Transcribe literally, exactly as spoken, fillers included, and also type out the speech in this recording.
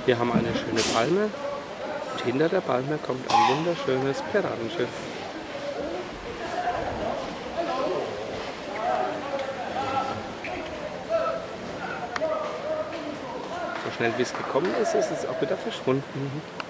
Wir haben eine schöne Palme und hinter der Palme kommt ein wunderschönes Piratenschiff. So schnell wie es gekommen ist, ist es auch wieder verschwunden.